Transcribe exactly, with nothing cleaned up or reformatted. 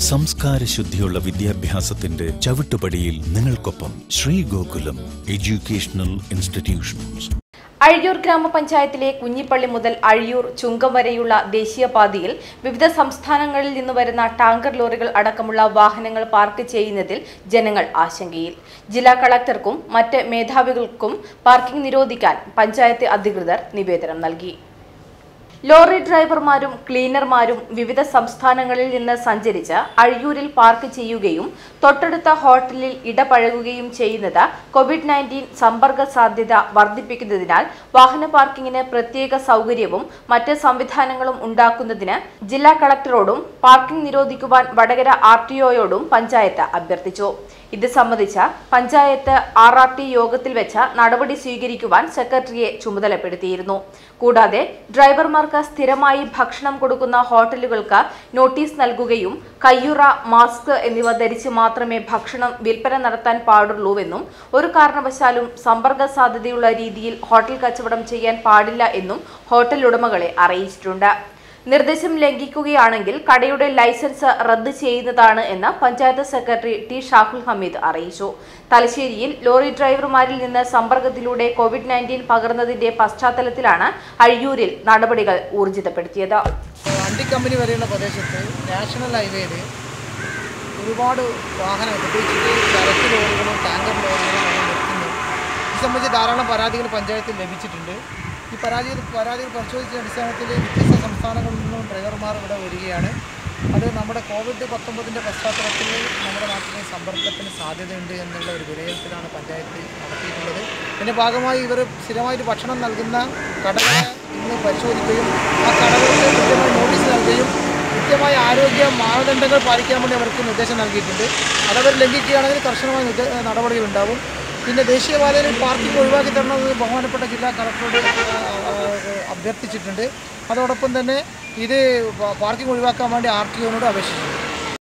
സംസ്കാര ശുദ്ധിയുള്ള വിദ്യാഭ്യാസത്തിന്റെ ചവിട്ടുപടിയിൽ നിങ്ങൾക്കൊപ്പം ശ്രീ ഗോകുലം എഡ്യൂക്കേഷണൽ ഇൻസ്റ്റിറ്റ്യൂഷൻസ്. അഴിയൂർ ഗ്രാമപഞ്ചായത്തിലെ കുഞ്ഞിപ്പള്ളി മുതൽ അഴിയൂർ ചുങ്കം വരെയുള്ള ദേശീയപാതയിൽ വിവിധ സംസ്ഥാനങ്ങളിൽ നിന്ന് വരുന്ന ടാങ്കർ ലോറികൾ അടക്കമുള്ള വാഹനങ്ങൾ പാർക്ക് ചെയ്യുന്നതിൽ ജനങ്ങൾ ആശങ്കയിൽ. ജില്ലാ കളക്ടർക്കും മറ്റ് മേധാവികൾക്കും പാർക്കിംഗ് നിരോധിക്കാൻ പഞ്ചായത്ത് അധികൃതർ നിവേദനം നൽകി. ലോറി ഡ്രൈവർമാരും ക്ലീനർമാരും വിവിധ സംസ്ഥാനങ്ങളിൽ നിന്ന് സഞ്ചരിച്ച് അഴിയൂരിൽ പാർക്ക് ചെയ്യുകയും തൊട്ടടുത്ത ഹോട്ടലിൽ ഇടപഴകുകയും ചെയ്യുന്നത് കോവിഡ് നയൻറ്റീൻ സമ്പർക്ക സാധ്യത വർദ്ധിപ്പിക്കുന്നതിനാൽ വാഹന പാർക്കിങ്ങിന് പ്രത്യേക സൗകര്യവും മറ്റ് സംവിധാനങ്ങളും ഉണ്ടാക്കുന്നതിന് ജില്ലാ കളക്ടറോടും പാർക്കിംഗ് നിരോധിക്കുവാൻ വടകര ആർ ടി ഒയോടും പഞ്ചായത്ത് അഭ്യർത്ഥിച്ചു. ഇത് സംബന്ധിച്ച പഞ്ചായത്ത് ആർ ആർ ടി യോഗത്തിൽ വെച്ച് നടപടി സ്വീകരിക്കുവാൻ സെക്രട്ടറിയെ ചുമതലപ്പെടുത്തിയിരുന്നു. കൂടാതെ ഡ്രൈവർമാർക്ക് സ്ഥിരമായി ഭക്ഷണം കൊടുക്കുന്ന ഹോട്ടലുകൾക്ക് നോട്ടീസ് നൽകുകയും കയ്യുറ, മാസ്ക് എന്നിവ ധരിച്ച് മാത്രമേ ഭക്ഷണം വിൽപ്പന നടത്താൻ പാടുള്ളൂവെന്നും ഒരു കാരണവശാലും സമ്പർക്ക സാധ്യതയുള്ള രീതിയിൽ ഹോട്ടൽ കച്ചവടം ചെയ്യാൻ പാടില്ല എന്നും ഹോട്ടൽ ഉടമകളെ അറിയിച്ചിട്ടുണ്ട്. നിർദ്ദേശം ലംഘിക്കുകയാണെങ്കിൽ കടയുടെ ലൈസൻസ് റദ്ദ് ചെയ്യുന്നതാണ് എന്ന് പഞ്ചായത്ത് സെക്രട്ടറി ടി ഷാഹുൽ ഹമീദ് അറിയിച്ചു. തലശ്ശേരിയിൽ ലോറി ഡ്രൈവർമാരിൽ നിന്ന് സമ്പർക്കത്തിലൂടെ കോവിഡ് നയൻറ്റീൻ പകർന്നതിന്റെ പശ്ചാത്തലത്തിലാണ് അഴിയൂരിൽ നടപടികൾ ഊർജിതപ്പെടുത്തിയത്. വണ്ടി കമ്പനി വരെയുള്ള പ്രദേശത്ത് നാഷണൽ ഹൈവേയിൽ ഒരുപാട് വാഹനങ്ങൾ, പ്രത്യേകിച്ച് ചരക്ക് ലോറികളും ടാങ്കർ ലോറികളും നിർത്തുന്നു. ഇത് സംബന്ധിച്ച് ധാരാളം പരാതികൾ പഞ്ചായത്തിൽ ലഭിച്ചിട്ടുണ്ട്. ഈ പരാതികൾ പരാതികൾ പരിശോധിച്ച അടിസ്ഥാനത്തിൽ വ്യത്യസ്ത സംസ്ഥാനങ്ങളിൽ നിന്നും ഡ്രൈവർമാർ ഇവിടെ വരികയാണ്. അത് നമ്മുടെ കോവിഡ് പത്തൊമ്പതിൻ്റെ പശ്ചാത്തലത്തിൽ നമ്മുടെ നാട്ടിലെ സമ്പർക്കത്തിന് സാധ്യതയുണ്ട് എന്നുള്ള ഒരു വിലയിരുത്തലാണ് പഞ്ചായത്ത് നടത്തിയിട്ടുള്ളത്. ഇതിൻ്റെ ഭാഗമായി ഇവർ സ്ഥിരമായിട്ട് ഭക്ഷണം നൽകുന്ന കടകളെ ഇന്ന് പരിശോധിക്കുകയും ആ കടകൾക്ക് കൃത്യമായി നോട്ടീസ് നൽകുകയും കൃത്യമായ ആരോഗ്യ മാനദണ്ഡങ്ങൾ പാലിക്കാൻ വേണ്ടി അവർക്ക് നിർദ്ദേശം നൽകിയിട്ടുണ്ട്. അതവർ ലംഘിക്കുകയാണെങ്കിൽ കർശനമായ നടപടികളുണ്ടാവും. പിന്നെ ദേശീയപാതയിൽ പാർക്കിംഗ് ഒഴിവാക്കി തരണമെന്ന് ബഹുമാനപ്പെട്ട ജില്ലാ കളക്ടറോട് അഭ്യർത്ഥിച്ചിട്ടുണ്ട്. അതോടൊപ്പം തന്നെ ഇത് പാർക്കിംഗ് ഒഴിവാക്കാൻ വേണ്ടി ആർ ടി ഒനോട് അപേക്ഷിച്ചിട്ടുണ്ട്.